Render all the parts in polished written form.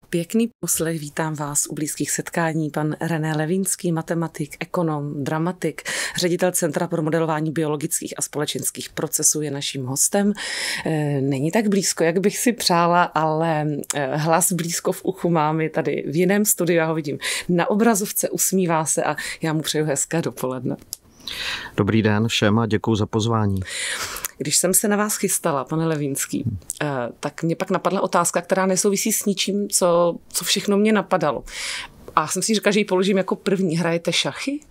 Pěkný poslech, vítám vás u blízkých setkání. Pan René Levínský, matematik, ekonom, dramatik, ředitel Centra pro modelování biologických a společenských procesů je naším hostem. Není tak blízko, jak bych si přála, ale hlas blízko v uchu mám, je tady v jiném studiu, já ho vidím na obrazovce, usmívá se a já mu přeju hezké dopoledne. Dobrý den všem a děkuju za pozvání. Když jsem se na vás chystala, pane Levínský, tak mě pak napadla otázka, která nesouvisí s ničím, co všechno mě napadalo. A jsem si říkala, že ji položím jako první. Hrajete šachy?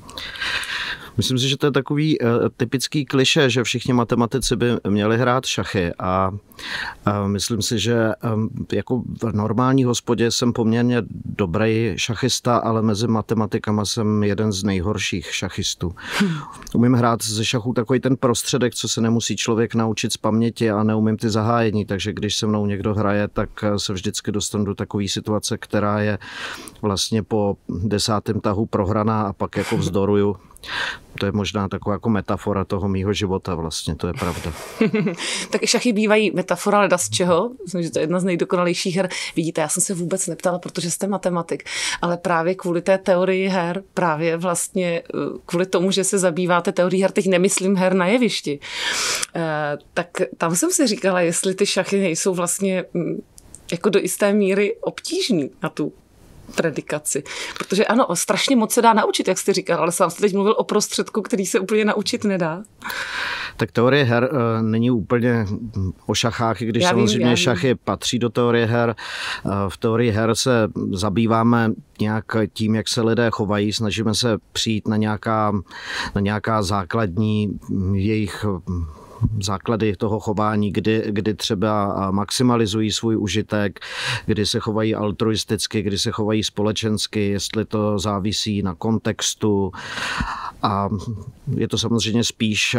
Myslím si, že to je takový typický klišé, že všichni matematici by měli hrát šachy a myslím si, že jako v normální hospodě jsem poměrně dobrý šachista, ale mezi matematikama jsem jeden z nejhorších šachistů. Umím hrát ze šachu takový ten prostředek, co se nemusí člověk naučit z paměti a neumím ty zahájení, takže když se mnou někdo hraje, tak se vždycky dostanu do takové situace, která je vlastně po 10. tahu prohraná a pak jako vzdoruju. To je možná taková jako metafora toho mýho života vlastně, to je pravda. Tak i šachy bývají metafora leda z čeho? Myslím, že to je jedna z nejdokonalejších her. Vidíte, já jsem se vůbec neptala, protože jste matematik, ale právě kvůli té teorii her, právě vlastně kvůli tomu, že se zabýváte teorií her, teď nemyslím her na jevišti, tak tam jsem si říkala, jestli ty šachy nejsou vlastně jako do jisté míry obtížný na tu predikaci. Protože ano, strašně moc se dá naučit, jak jste říkal, ale sám jste teď mluvil o prostředku, který se úplně naučit nedá. Tak teorie her není úplně o šachách, i když samozřejmě šachy patří do teorie her. V teorii her se zabýváme nějak tím, jak se lidé chovají, snažíme se přijít na nějaká základní jejich základy toho chování, kdy třeba maximalizují svůj užitek, kdy se chovají altruisticky, kdy se chovají společensky, jestli to závisí na kontextu. A je to samozřejmě spíš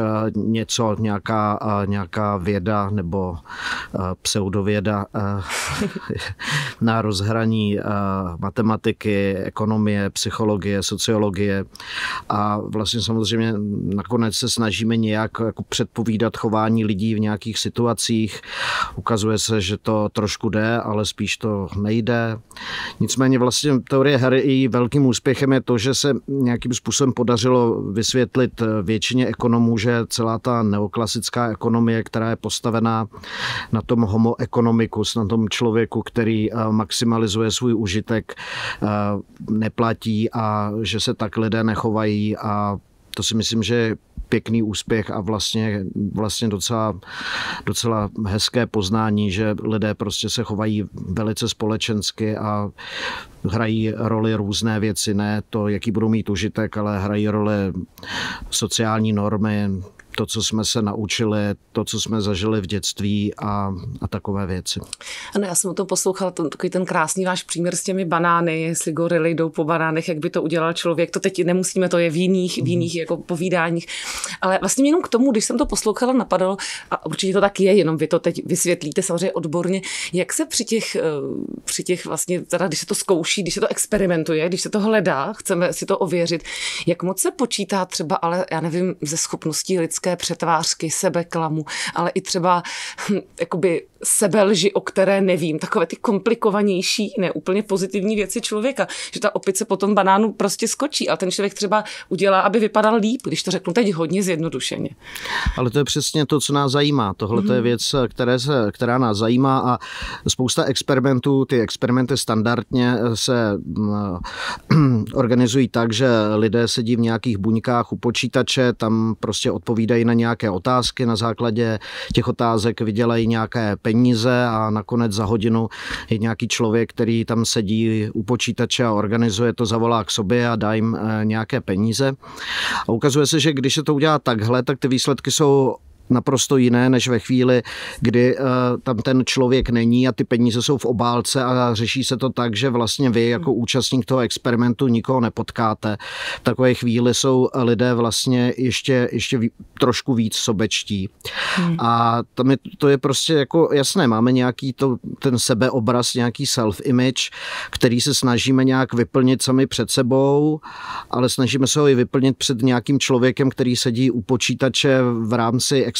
nějaká věda nebo pseudověda na rozhraní matematiky, ekonomie, psychologie, sociologie. A vlastně samozřejmě nakonec se snažíme nějak jako předpovídat chování lidí v nějakých situacích. Ukazuje se, že to trošku jde, ale spíš to nejde. Nicméně vlastně teorie her i velkým úspěchem je to, že se nějakým způsobem podařilo vysvětlit většině ekonomů, že celá ta neoklasická ekonomie, která je postavená na tom homo economicus, na tom člověku, který maximalizuje svůj užitek, neplatí a že se tak lidé nechovají a to si myslím, že je pěkný úspěch a vlastně docela hezké poznání, že lidé prostě se chovají velice společensky a hrají roli různé věci, ne to, jaký budou mít užitek, ale hrají roli sociální normy, to, co jsme se naučili, to, co jsme zažili v dětství a takové věci. Ano, já jsem o tom poslouchala, takový ten krásný váš příměr s těmi banány, jestli gorily jdou po banánech, jak by to udělal člověk, to teď nemusíme, to je v jiných jako povídáních, ale vlastně jenom k tomu, když jsem to poslouchala, napadalo, a určitě to tak je, jenom vy to teď vysvětlíte samozřejmě odborně, jak se při těch vlastně, teda když se to zkouší, když se to experimentuje, když se to hledá, chceme si to ověřit, jak moc se počítá třeba, ale já nevím, ze schopností lidské přetvářky, sebeklamu, ale i třeba jakoby sebelži, o které nevím, takové ty komplikovanější, ne úplně pozitivní věci člověka, že ta opice po tom banánu prostě skočí, ale ten člověk třeba udělá, aby vypadal líp, když to řeknu teď hodně zjednodušeně. Ale to je přesně to, co nás zajímá. Tohle to je věc, která nás zajímá a spousta experimentů, ty experimenty standardně se organizují tak, že lidé sedí v nějakých buňkách u počítače, tam prostě odpovídají na nějaké otázky, na základě těch otázek vydělají nějaké peníze a nakonec za hodinu je nějaký člověk, který tam sedí u počítače a organizuje to, zavolá k sobě a dá jim nějaké peníze. A ukazuje se, že když se to udělá takhle, tak ty výsledky jsou naprosto jiné, než ve chvíli, kdy tam ten člověk není a ty peníze jsou v obálce a řeší se to tak, že vlastně vy jako účastník toho experimentu nikoho nepotkáte. V takové chvíli jsou lidé vlastně ještě trošku víc sobečtí. A tam to je prostě jako jasné, máme nějaký ten sebeobraz, nějaký self-image, který se snažíme nějak vyplnit sami před sebou, ale snažíme se ho i vyplnit před nějakým člověkem, který sedí u počítače v rámci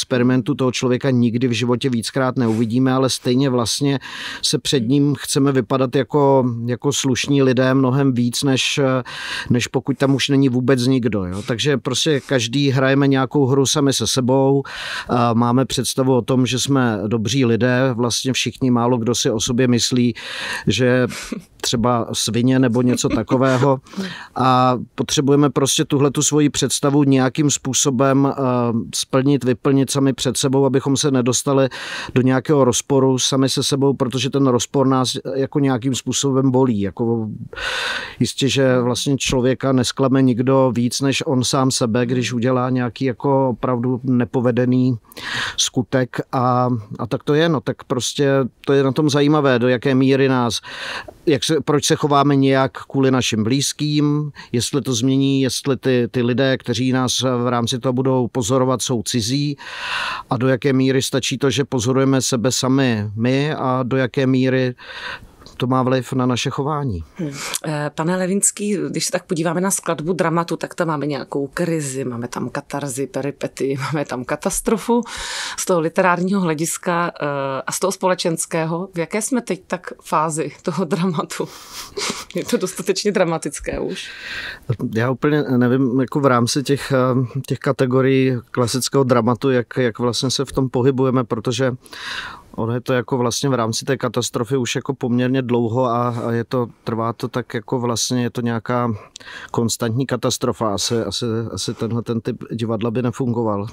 experimentu, toho člověka nikdy v životě víckrát neuvidíme, ale stejně vlastně se před ním chceme vypadat jako slušní lidé mnohem víc, než pokud tam už není vůbec nikdo. Jo? Takže prostě každý hrajeme nějakou hru sami se sebou, máme představu o tom, že jsme dobří lidé, vlastně všichni, málo kdo si o sobě myslí, že třeba svině nebo něco takového a potřebujeme prostě tuhletu svoji představu nějakým způsobem splnit, vyplnit sami před sebou, abychom se nedostali do nějakého rozporu sami se sebou, protože ten rozpor nás jako nějakým způsobem bolí. Jako jistě, že vlastně člověka nesklame nikdo víc než on sám sebe, když udělá nějaký jako opravdu nepovedený skutek a tak to je, no tak prostě to je na tom zajímavé, do jaké míry nás, proč se chováme nějak kvůli našim blízkým, jestli to změní, jestli ty lidé, kteří nás v rámci toho budou pozorovat, jsou cizí a do jaké míry stačí to, že pozorujeme sebe sami my a do jaké míry to má vliv na naše chování. Pane Levínský, když se tak podíváme na skladbu dramatu, tak tam máme nějakou krizi, máme tam katarzi, peripety, máme tam katastrofu z toho literárního hlediska a z toho společenského. V jaké jsme teď tak fázi toho dramatu? Je to dostatečně dramatické už? Já úplně nevím, jako v rámci těch kategorií klasického dramatu, jak vlastně se v tom pohybujeme, protože ono je to jako vlastně v rámci té katastrofy už jako poměrně dlouho a trvá to tak jako vlastně je to nějaká konstantní katastrofa. Asi ten typ divadla by nefungoval.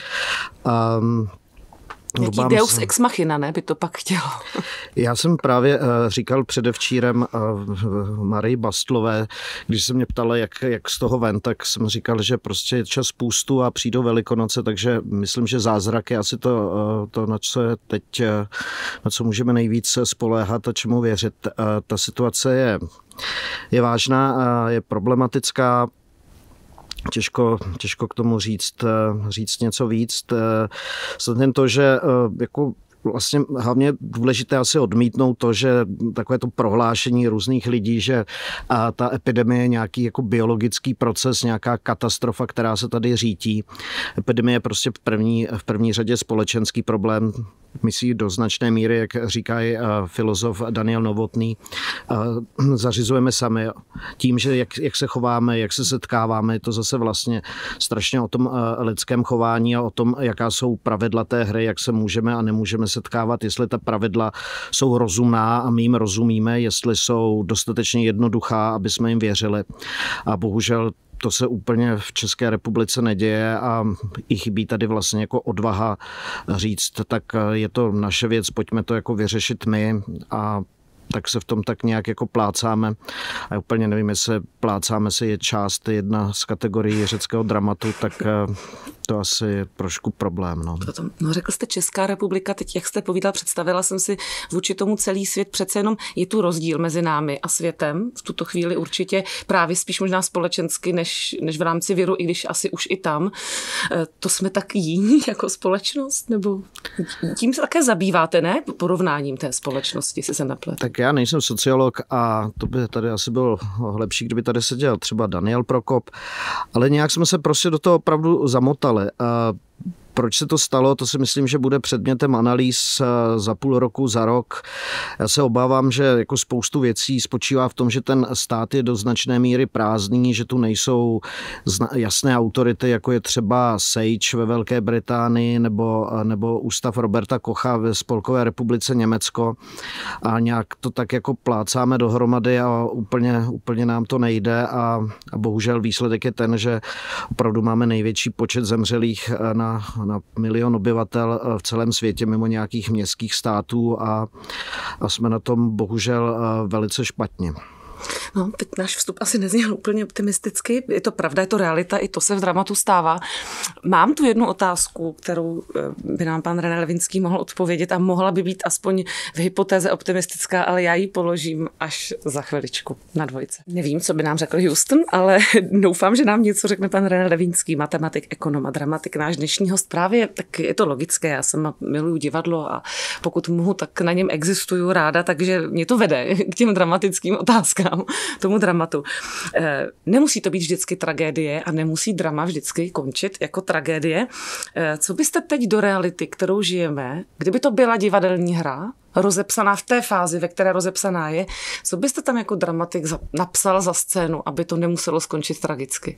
Jaký deus ex machina, ne, by to pak chtělo? Já jsem právě říkal předevčírem Marii Bastlové, když se mě ptala, jak z toho ven, tak jsem říkal, že prostě je čas půstu a přijdou Velikonoce, takže myslím, že zázrak je asi to na co je teď, na co můžeme nejvíc spoléhat a čemu věřit. Ta situace je vážná, je problematická, Těžko k tomu říct něco víc. Vzhledem to, že jako vlastně hlavně důležité asi odmítnout to, že takové to prohlášení různých lidí, že ta epidemie je nějaký jako biologický proces, nějaká katastrofa, která se tady řítí. Epidemie je prostě v první řadě společenský problém, myslí do značné míry, jak říká filozof Daniel Novotný, zařizujeme sami tím, že jak se chováme, jak se setkáváme, je to zase vlastně strašně o tom lidském chování a o tom, jaká jsou pravidla té hry, jak se můžeme a nemůžeme setkávat, jestli ta pravidla jsou rozumná a my jim rozumíme, jestli jsou dostatečně jednoduchá, aby jsme jim věřili. A bohužel to se úplně v České republice neděje a i chybí tady vlastně jako odvaha říct, tak je to naše věc, pojďme to jako vyřešit my a tak se v tom tak nějak jako plácáme. A úplně nevím, jestli plácáme se je část jedna z kategorií řeckého dramatu, tak to asi je trošku problém. No, řekl jste Česká republika, teď jak jste povídal, představila jsem si vůči tomu celý svět, přece jenom je tu rozdíl mezi námi a světem. V tuto chvíli určitě právě spíš možná společensky, než v rámci viru, i když asi už i tam. To jsme tak jiní jako společnost? Nebo tím se také zabýváte, ne? Porovnáním té společnosti, si se nepletu. Tak já nejsem sociolog a to by tady asi bylo lepší, kdyby tady seděl třeba Daniel Prokop, ale nějak jsme se prostě do toho opravdu zamotali. Proč se to stalo, to si myslím, že bude předmětem analýz za půl roku, za rok. Já se obávám, že jako spoustu věcí spočívá v tom, že ten stát je do značné míry prázdný, že tu nejsou jasné autority, jako je třeba SAGE ve Velké Británii nebo Ústav Roberta Kocha ve Spolkové republice Německo. A nějak to tak jako plácáme dohromady a úplně nám to nejde a bohužel výsledek je ten, že opravdu máme největší počet zemřelých na milion obyvatel v celém světě mimo nějakých městských států a jsme na tom bohužel velice špatně. No, teď náš vstup asi nezněl úplně optimisticky. Je to pravda, je to realita, i to se v dramatu stává. Mám tu jednu otázku, kterou by nám pan René Levínský mohl odpovědět a mohla by být aspoň v hypotéze optimistická, ale já ji položím až za chviličku na dvojce. Nevím, co by nám řekl Houston, ale doufám, že nám něco řekne pan René Levínský, matematik, ekonom a dramatik, náš dnešní host. Právě tak je to logické, já sama miluju divadlo a pokud mohu, tak na něm existuju ráda, takže mě to vede k těm dramatickým otázkám. tomu dramatu. Nemusí to být vždycky tragédie a nemusí drama vždycky končit jako tragédie. Co byste teď do reality, kterou žijeme, kdyby to byla divadelní hra, rozepsaná v té fázi, ve které rozepsaná je, co byste tam jako dramatik napsal za scénu, aby to nemuselo skončit tragicky?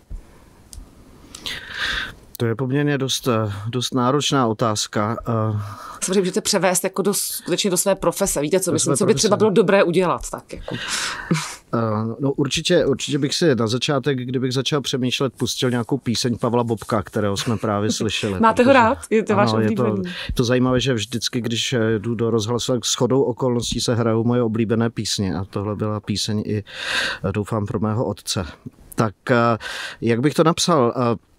To je poměrně dost náročná otázka. Samozřejmě můžete převést jako skutečně do své profese. Víte, co myslím, co by třeba bylo dobré udělat? Tak jako. No určitě bych si na začátek, kdybych začal přemýšlet, pustil nějakou píseň Pavla Bobka, kterého jsme právě slyšeli. Máte ho rád? Je to váš oblíbený? Je to zajímavé, že vždycky, když jdu do rozhlasu, tak shodou okolností se hrajou moje oblíbené písně a tohle byla píseň i doufám pro mého otce. Tak jak bych to napsal?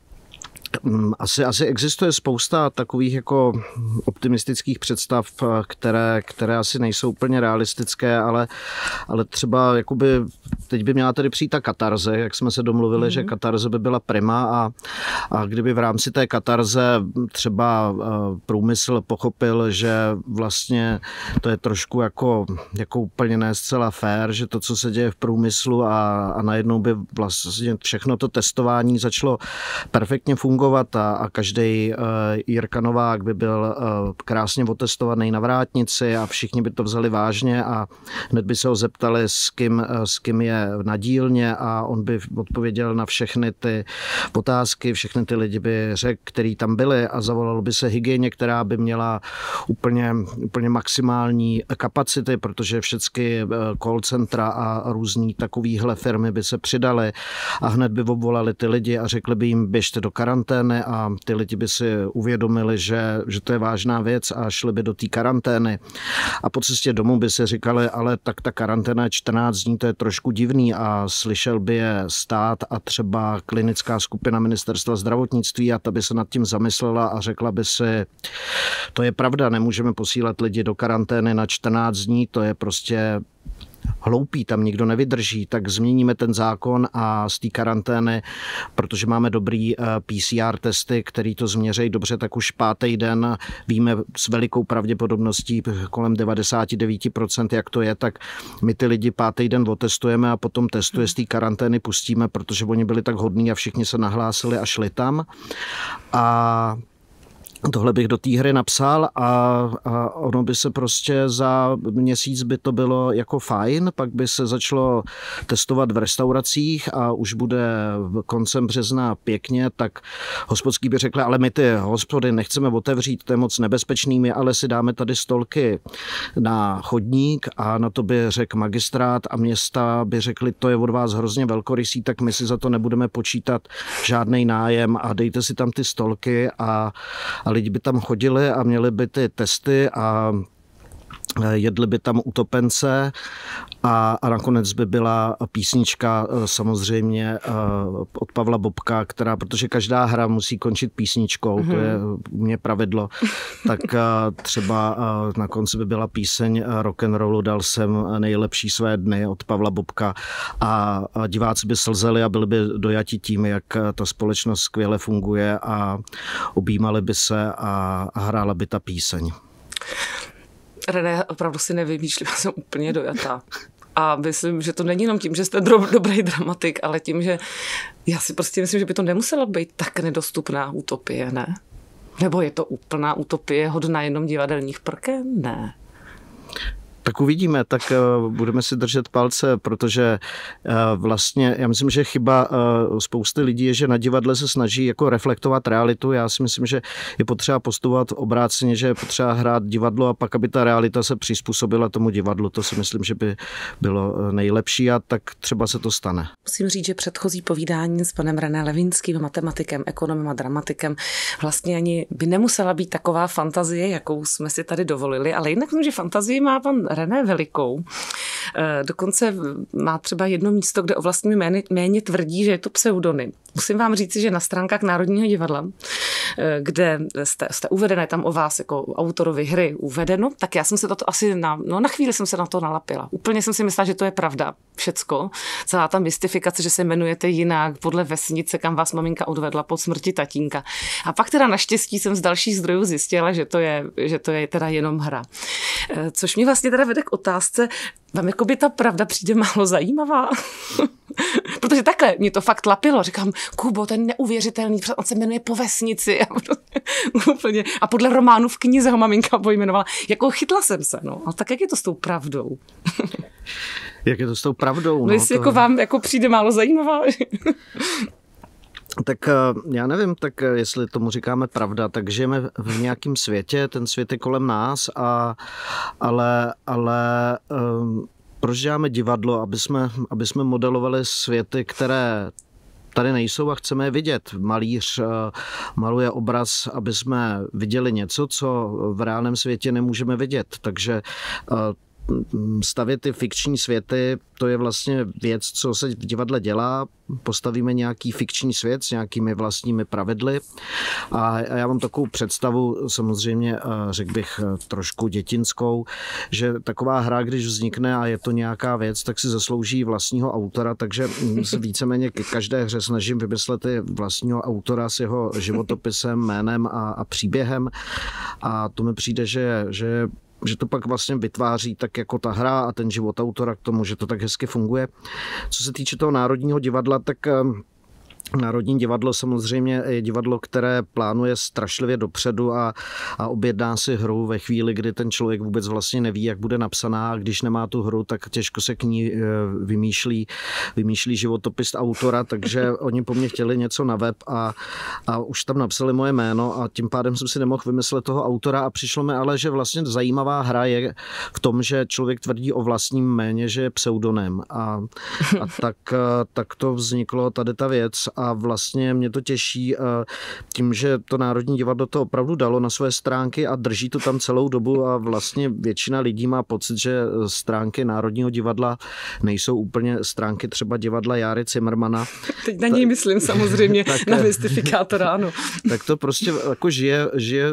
Asi existuje spousta takových jako optimistických představ, které asi nejsou úplně realistické, ale třeba jakoby, teď by měla tady přijít ta katarze, jak jsme se domluvili, že katarze by byla prima a kdyby v rámci té katarze třeba průmysl pochopil, že vlastně to je trošku jako úplně ne zcela fair, že to, co se děje v průmyslu a najednou by vlastně všechno to testování začalo perfektně fungovat a každý Jirka Novák by byl krásně otestovaný na vrátnici a všichni by to vzali vážně a hned by se ho zeptali, s kým je na dílně a on by odpověděl na všechny ty otázky, všechny ty lidi by řekl, který tam byli a zavolal by se hygieně, která by měla úplně maximální kapacity, protože všechny call centra a různý takovýhle firmy by se přidaly a hned by obvolali ty lidi a řekli by jim, běžte do karantény a ty lidi by si uvědomili, že to je vážná věc a šli by do té karantény. A po cestě domů by si říkali, ale tak ta karanténa je 14 dní, to je trošku divný a slyšel by je stát a třeba klinická skupina ministerstva zdravotnictví a ta by se nad tím zamyslela a řekla by si, to je pravda, nemůžeme posílat lidi do karantény na 14 dní, to je prostě hloupý, tam nikdo nevydrží, tak změníme ten zákon a z té karantény, protože máme dobrý PCR testy, který to změřejí dobře, tak už 5. den víme s velikou pravděpodobností kolem 99%, jak to je, tak my ty lidi 5. den otestujeme a potom testuje z té karantény pustíme, protože oni byli tak hodní a všichni se nahlásili a šli tam. A tohle bych do té hry napsal a ono by se prostě za měsíc by to bylo jako fajn, pak by se začalo testovat v restauracích a už bude koncem března pěkně, tak hospodský by řekli, ale my ty hospody nechceme otevřít, to je moc nebezpečný, ale si dáme tady stolky na chodník a na to by řekl magistrát a města by řekli, to je od vás hrozně velkorysý, tak my si za to nebudeme počítat žádnej nájem a dejte si tam ty stolky a lidi by tam chodili a měli by ty testy a jedli by tam utopence a nakonec by byla písnička samozřejmě od Pavla Bobka, protože každá hra musí končit písničkou, to je u mě pravidlo, tak třeba na konci by byla píseň Rock and rollu dal jsem nejlepší své dny od Pavla Bobka a diváci by slzeli a byli by dojati tím, jak ta společnost skvěle funguje a objímali by se a hrála by ta píseň. René, opravdu si nevymýšlím, jsem úplně dojatá. A myslím, že to není jenom tím, že jste dobrý dramatik, ale tím, že já si prostě myslím, že by to nemusela být tak nedostupná utopie, ne? Nebo je to úplná utopie hodná jenom divadelních prken? Ne. Tak uvidíme, tak budeme si držet palce, protože vlastně já myslím, že chyba spousty lidí je, že na divadle se snaží jako reflektovat realitu. Já si myslím, že je potřeba postupovat obráceně, že je potřeba hrát divadlo a pak, aby ta realita se přizpůsobila tomu divadlu. To si myslím, že by bylo nejlepší a tak třeba se to stane. Musím říct, že předchozí povídání s panem René Levinským, matematikem, ekonomem a dramatikem, vlastně ani by nemusela být taková fantazie, jakou jsme si tady dovolili, ale jinak myslím, že fantazii má pan René velikou. Dokonce má třeba jedno místo, kde o vlastním jméně tvrdí, že je to pseudonym. Musím vám říct, že na stránkách Národního divadla kde jste uvedené tam o vás jako autorovi hry uvedeno, tak já jsem se to asi na chvíli jsem se na to nalapila. Úplně jsem si myslela, že to je pravda všecko. Celá ta mystifikace, že se jmenujete jinak podle vesnice, kam vás maminka odvedla po smrti tatínka. A pak teda naštěstí jsem z dalších zdrojů zjistila, že to je teda jenom hra. Což mě vlastně teda vede k otázce, vám jako by ta pravda přijde málo zajímavá? Protože takhle mě to fakt lapilo. Říkám, Kubo, ten neuvěřitelný, on se jmenuje po vesnici. Úplně. A podle románu v knize ho maminka pojmenovala. Jako chytla jsem se, no. A tak jak je to s tou pravdou? Jak je to s tou pravdou? No, jestli jako vám jako přijde málo zajímavá. Tak já nevím, tak jestli tomu říkáme pravda, tak žijeme v nějakém světě, ten svět je kolem nás, ale proč děláme divadlo, aby jsme modelovali světy, které tady nejsou a chceme je vidět. Malíř maluje obraz, aby jsme viděli něco, co v reálném světě nemůžeme vidět. Takže stavět ty fikční světy, to je vlastně věc, co se v divadle dělá. Postavíme nějaký fikční svět s nějakými vlastními pravidly a já mám takovou představu, samozřejmě řekl bych trošku dětinskou, že taková hra, když vznikne a je to nějaká věc, tak si zaslouží vlastního autora, takže se víceméně ke každé hře snažím vymyslet vlastního autora s jeho životopisem, jménem a příběhem a to mi přijde, že to pak vlastně vytváří tak jako ta hra a ten život autora k tomu, že to tak hezky funguje. Co se týče toho Národního divadla, tak Národní divadlo samozřejmě je divadlo, které plánuje strašlivě dopředu a objedná si hru ve chvíli, kdy ten člověk vůbec vlastně neví, jak bude napsaná a když nemá tu hru, tak těžko se k ní vymýšlí životopis autora, takže oni po mně chtěli něco na web a už tam napsali moje jméno a tím pádem jsem si nemohl vymyslet toho autora a přišlo mi ale, že vlastně zajímavá hra je v tom, že člověk tvrdí o vlastním jméně, že je pseudonym a tak to vzniklo tady ta věc a vlastně mě to těší tím, že to Národní divadlo to opravdu dalo na své stránky a drží to tam celou dobu a vlastně většina lidí má pocit, že stránky Národního divadla nejsou úplně stránky třeba divadla Járy Cimrmana. Teď na něj myslím samozřejmě, na mystifikátora, ano. Tak to prostě jako žije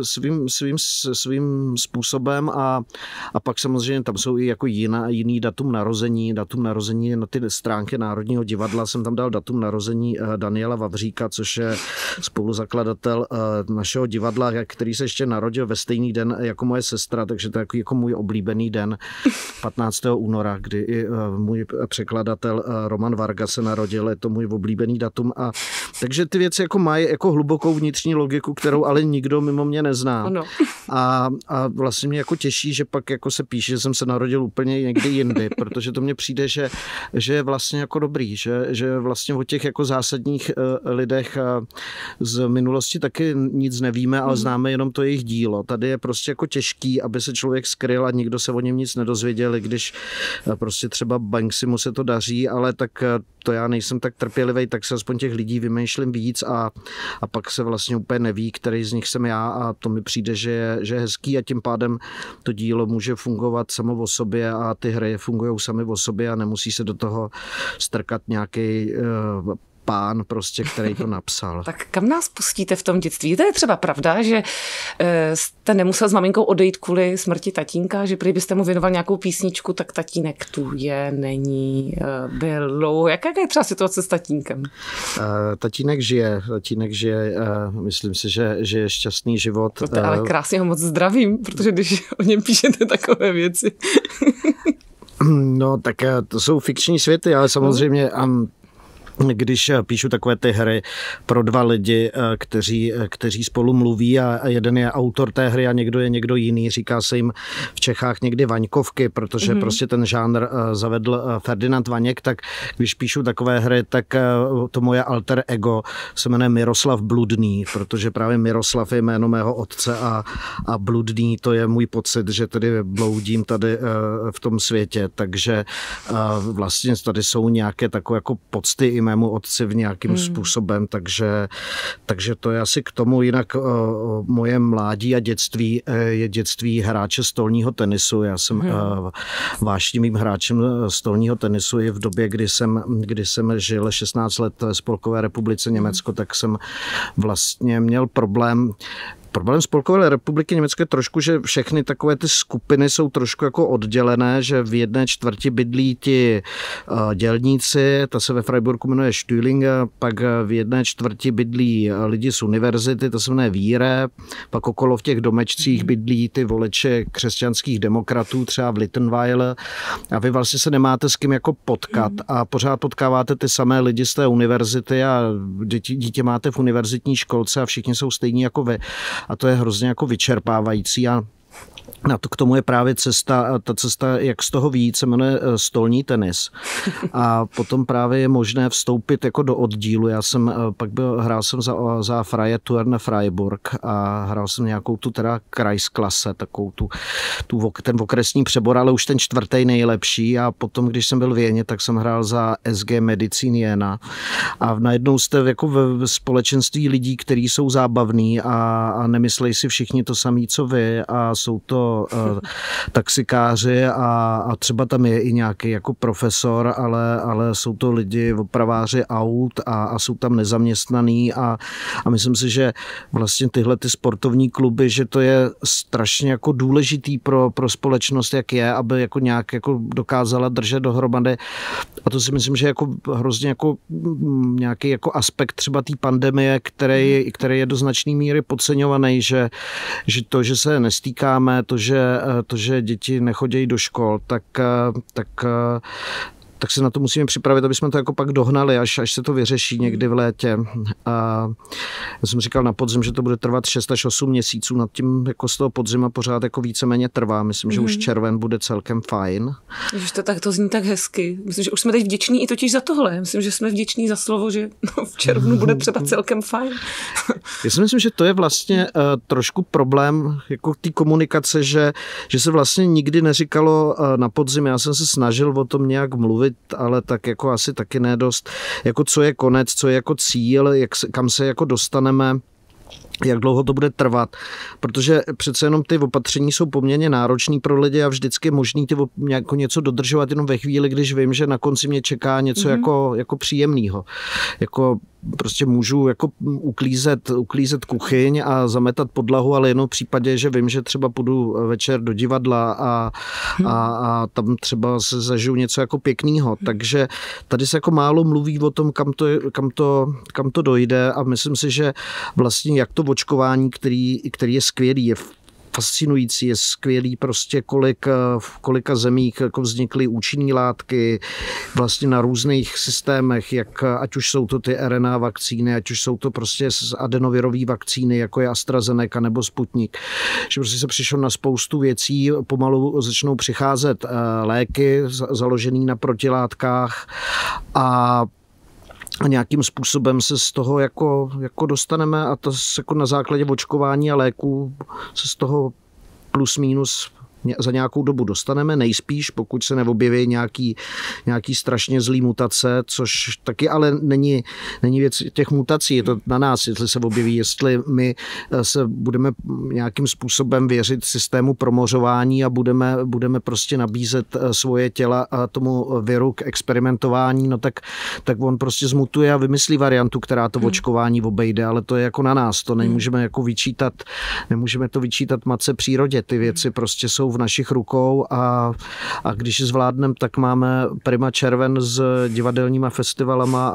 svým způsobem a pak samozřejmě tam jsou i jako jiný datum narození na ty stránky Národního divadla jsem tam dal datum narození Daniela Vavříka, což je spoluzakladatel našeho divadla, který se ještě narodil ve stejný den jako moje sestra, takže to je jako můj oblíbený den 15. února, kdy i můj překladatel Roman Varga se narodil, je to můj oblíbený datum a takže ty věci jako mají jako hlubokou vnitřní logiku, kterou ale nikdo mimo mě nezná. Ano. A vlastně mě jako těší, že pak jako se píše, že jsem se narodil úplně někdy jindy, protože to mně přijde, že je vlastně jako dobrý, že vlastně o těch jako zásadních lidech z minulosti taky nic nevíme, ale známe jenom to jejich dílo. Tady je prostě jako těžký, aby se člověk skryl a nikdo se o něm nic nedozvěděl, když prostě třeba Banksimu se to daří, ale tak to já nejsem tak trpělivý, tak se aspoň těch lidí vymýšlím víc a pak se vlastně úplně neví, který z nich jsem já a to mi přijde, že je hezký a tím pádem to dílo může fungovat samo o sobě a ty hry fungují sami o sobě a nemusí se do toho strkat nějaký pán prostě, který to napsal. Tak kam nás pustíte v tom dětství? To je třeba pravda, že jste nemusel s maminkou odejít kvůli smrti tatínka, že prý byste mu věnoval nějakou písničku, tak tatínek tu je, není, byl dlouho. Jaká je třeba situace s tatínkem? Tatínek žije, myslím si, že je šťastný život. Ale krásně ho moc zdravím, protože když o něm píšete takové věci. No tak to jsou fikční světy, ale samozřejmě když píšu takové ty hry pro dva lidi, kteří spolu mluví a jeden je autor té hry a někdo je někdo jiný, říká se jim v Čechách někdy Vaňkovky, protože prostě ten žánr zavedl Ferdinand Vaněk, tak když píšu takové hry, tak to moje alter ego se jmenuje Miroslav Bludný, protože právě Miroslav je jméno mého otce a Bludný to je můj pocit, že tedy bloudím tady v tom světě, takže vlastně tady jsou nějaké takové jako pocty i mému otci v nějakým způsobem, takže to je asi k tomu. Jinak moje mládí a dětství je dětství hráče stolního tenisu. Já jsem vášnivým hráčem stolního tenisu i v době, kdy jsem žil 16 let ve Spolkové republice Německo, tak jsem vlastně měl problém Spolkové republiky Německo je trošku, že všechny takové ty skupiny jsou trošku jako oddělené, že v jedné čtvrti bydlí ti dělníci, ta se ve Freiburgu jmenuje Stühling, pak v jedné čtvrti bydlí lidi z univerzity, to se jmenuje Víre, pak okolo v těch domečcích bydlí ty voliče křesťanských demokratů, třeba v Littenweiler, a vy vlastně se nemáte s kým jako potkat a pořád potkáváte ty samé lidi z té univerzity a dítě máte v univerzitní školce a všichni jsou stejní jako vy. A to je hrozně jako vyčerpávající a k tomu je právě ta cesta, jak z toho vyjít, se jmenuje stolní tenis. A potom právě je možné vstoupit jako do oddílu. Já jsem hrál jsem za Freie Turne Freiburg a hrál jsem nějakou tu teda Kreisklasse, takovou ten okresní přebor, ale už ten čtvrtý nejlepší. A potom, když jsem byl v Jeně, tak jsem hrál za SG Medicín Jena. A najednou jste jako ve společenství lidí, kteří jsou zábavní a nemyslejí si všichni to samý, co vy, a jsou to taxikáři a třeba tam je i nějaký jako profesor, ale jsou to lidi, opraváři aut a jsou tam nezaměstnaný a myslím si, že vlastně tyhle ty sportovní kluby, že to je strašně jako důležitý pro společnost, jak je, aby jako nějak jako dokázala držet dohromady. A to si myslím, že jako hrozně jako nějaký jako aspekt třeba té pandemie, který je do značné míry podceňovaný, že se nestýkáme, to, že děti nechodí do škol, tak se na to musíme připravit, aby jsme to jako pak dohnali, až se to vyřeší někdy v létě. A já jsem říkal na podzim, že to bude trvat 6 až 8 měsíců, nad tím jako z toho podzima pořád jako víceméně trvá. Myslím, že už červen bude celkem fajn. Že to zní tak hezky. Myslím, že už jsme teď vděční i totiž za tohle. Myslím, že jsme vděční za slovo, že v červnu bude třeba celkem fajn. Já si myslím, že to je vlastně trošku problém jako té komunikace, že se vlastně nikdy neříkalo na podzim. Já jsem se snažil o tom nějak mluvit, ale tak jako asi taky ne dost. Jako co je konec, co je jako cíl, kam se jako dostaneme, jak dlouho to bude trvat, protože přece jenom ty opatření jsou poměrně náročný pro lidi a vždycky je možný jako něco dodržovat jenom ve chvíli, když vím, že na konci mě čeká něco jako příjemného. Jako prostě můžu jako uklízet kuchyň a zametat podlahu, ale jenom v případě, že vím, že třeba půjdu večer do divadla a tam třeba se zažiju něco jako pěkného. Takže tady se jako málo mluví o tom, kam to dojde a myslím si, že vlastně jak to očkování, který je skvělý, je fascinující, je skvělý prostě, v kolika zemích jako vznikly účinné látky vlastně na různých systémech, ať už jsou to ty RNA vakcíny, ať už jsou to prostě adenovirové vakcíny, jako je AstraZeneca nebo Sputnik. Že prostě se přišlo na spoustu věcí, pomalu začnou přicházet léky založené na protilátkách a nějakým způsobem se z toho jako dostaneme a to jako na základě očkování a léků se z toho plus minus za nějakou dobu dostaneme, nejspíš, pokud se neobjeví nějaký strašně zlý mutace, což taky ale není věc těch mutací, je to na nás, jestli se objeví, jestli my se budeme nějakým způsobem věřit systému promořování a budeme prostě nabízet svoje těla a tomu viru k experimentování, no tak on prostě zmutuje a vymyslí variantu, která to očkování obejde, ale to je jako na nás, to nemůžeme jako nemůžeme to vyčítat matce přírodě, ty věci prostě jsou v našich rukou a když je zvládneme, tak máme prima červen s divadelníma festivalama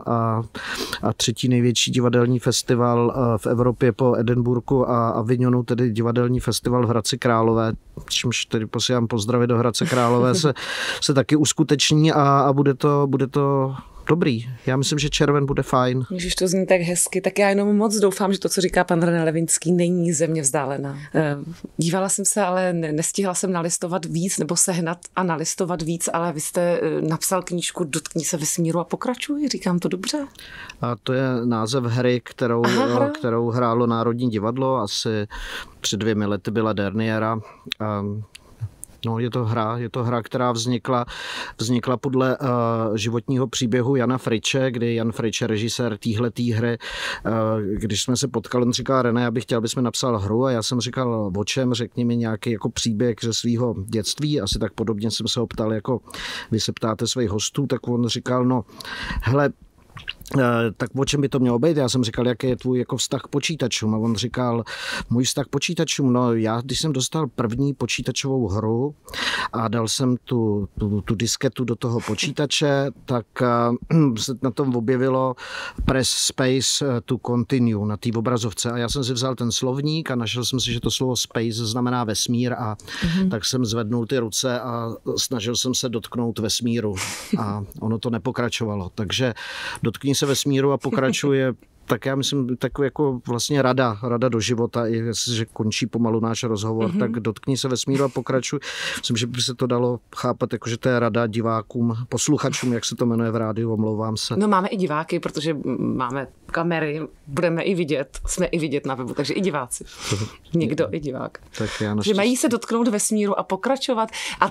a třetí největší divadelní festival v Evropě po Edinburghu a Avignonu, tedy divadelní festival v Hradci Králové, čímž tedy posílám pozdravy do Hradce Králové, se taky uskuteční a bude to dobrý. Já myslím, že červen bude fajn. Když to zní tak hezky, tak já jenom moc doufám, že to, co říká pan René Levinský, není země vzdálená. Dívala jsem se, ale nestihla jsem nalistovat víc nebo sehnat a nalistovat víc, ale vy jste napsal knížku Dotkni se vesmíru a pokračuj, říkám to dobře? A to je název hry, kterou hrálo Národní divadlo, asi před 2 lety byla derniéra. No, je to hra, která vznikla podle životního příběhu Jana Friče, kdy Jan Frič, režisér téhletý hry, když jsme se potkali, on říkal, René, já bych chtěl, aby jsme napsal hru, a já jsem říkal, o čem, řekni mi nějaký jako příběh ze svého dětství, asi tak podobně jsem se ho ptal, jako vy se ptáte svých hostů, tak on říkal, no, hele, tak o čem by to mělo být? Já jsem říkal, jaký je tvůj jako vztah k počítačům, a on říkal, můj vztah k počítačům, no já, když jsem dostal první počítačovou hru a dal jsem tu disketu do toho počítače, tak se na tom objevilo press space to continue na té obrazovce, a já jsem si vzal ten slovník a našel jsem si, že to slovo space znamená vesmír, a tak jsem zvednul ty ruce a snažil jsem se dotknout vesmíru a ono to nepokračovalo, takže dotkni se vesmíru a pokračuje, tak já myslím, takový jako vlastně rada do života, i jestliže končí pomalu náš rozhovor, tak dotkni se vesmíru a pokračuj. Myslím, že by se to dalo chápat, jako že to je rada divákům, posluchačům, jak se to jmenuje v rádiu, omlouvám se. No, máme i diváky, protože máme kamery, budeme i vidět, jsme i vidět na webu, takže i diváci. Někdo i divák. Tak já že mají se dotknout vesmíru a pokračovat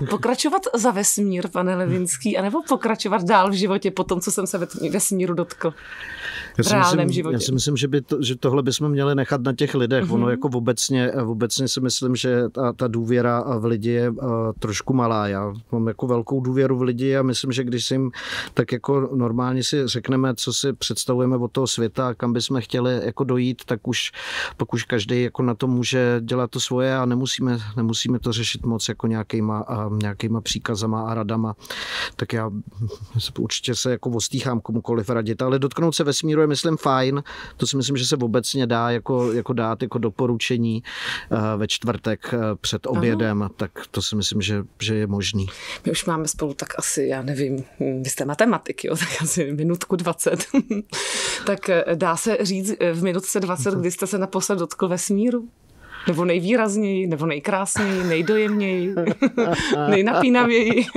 za vesmír, pane Levinský, anebo pokračovat dál v životě po tom, co jsem se vesmíru dotkl. V reálném životě. Já si myslím, že tohle bychom měli nechat na těch lidech. Ono jako obecně si myslím, že ta důvěra v lidi je trošku malá. Já mám jako velkou důvěru v lidi a myslím, že když si jim tak jako normálně si řekneme, co si představujeme od toho světa a kam bychom chtěli jako dojít, tak pak už každý jako na to může dělat to svoje a nemusíme to řešit moc jako nějakýma příkazama a radama. Tak já určitě se jako ostýchám komukoliv radit, ale dotknout se vesmíru je, myslím, fajn. To si myslím, že se obecně dá jako dát jako doporučení ve čtvrtek před obědem, tak to si myslím, že je možný. My už máme spolu tak asi, já nevím, vy jste matematik, jo, tak asi minutku 20. Tak dá se říct v minutce 20, kdy jste se naposled dotkl vesmíru? Nebo nejvýrazněji, nebo nejkrásněji, nejdojemněji, nejnapínavěji.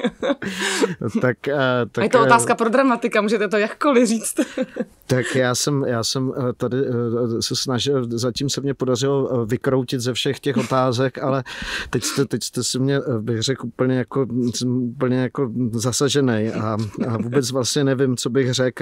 Tak je to otázka pro dramatika, můžete to jakkoliv říct. Tak já jsem tady se snažil, zatím se mě podařilo vykroutit ze všech těch otázek, ale teď jste si mě, bych řekl, úplně jako zasažený a vůbec vlastně nevím, co bych řekl,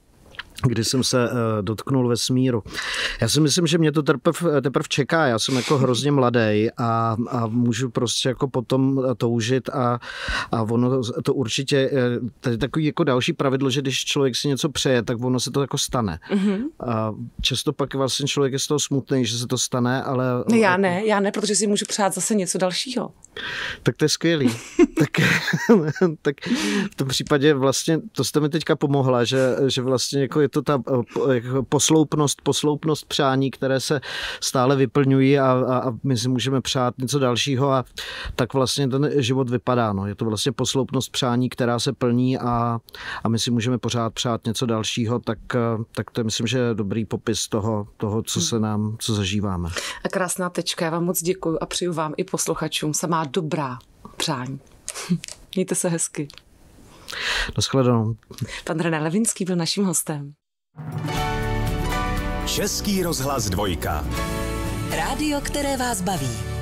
když jsem se dotknul vesmíru. Já si myslím, že mě to teprve čeká. Já jsem jako hrozně mladý a můžu prostě jako potom toužit a ono to určitě, tady takový jako další pravidlo, že když člověk si něco přeje, tak ono se to jako stane. A často pak vlastně člověk je z toho smutný, že se to stane, ale... Já ne, protože si můžu přát zase něco dalšího. Tak to je skvělý. tak v tom případě vlastně, to jste mi teďka pomohla, že vlastně jako je to ta posloupnost přání, které se stále vyplňují a my si můžeme přát něco dalšího a tak vlastně ten život vypadá. No. Je to vlastně posloupnost přání, která se plní a my si můžeme pořád přát něco dalšího, tak to je, myslím, že je dobrý popis toho, co zažíváme. A krásná tečka, já vám moc děkuju a přeju vám i posluchačům samá dobrá přání. Mějte se hezky. Naschledanou. Pan René Levinský byl naším hostem. Český rozhlas 2. Rádio, které vás baví.